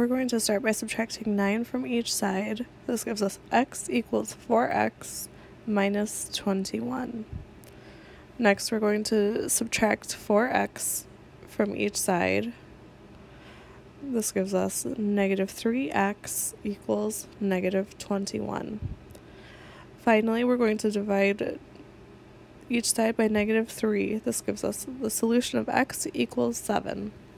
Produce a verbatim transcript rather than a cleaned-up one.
we're going to start by subtracting nine from each side. This gives us x equals four x minus twenty-one. Next, we're going to subtract four x from each side. This gives us negative three x equals negative twenty-one. Finally, we're going to divide each side by negative three. This gives us the solution of x equals seven.